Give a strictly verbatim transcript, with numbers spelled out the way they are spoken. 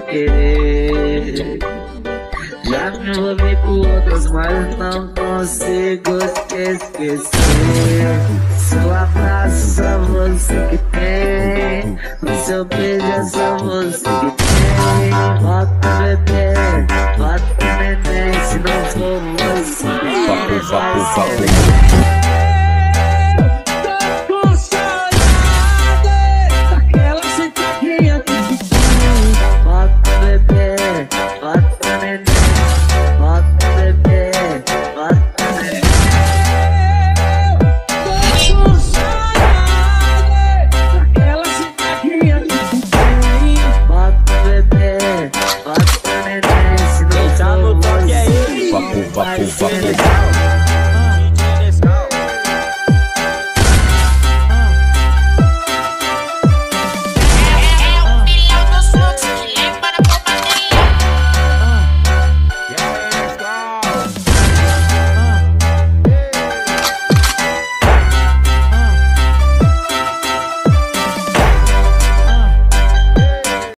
querer. Já me envolvi com outras, mas não consigo te esquecer. Seu abraço, só você que tem. O seu beijo é só você que tem. Volta, bebê, volta, neném. Se não for você, Papo, papo, vai papo. ser.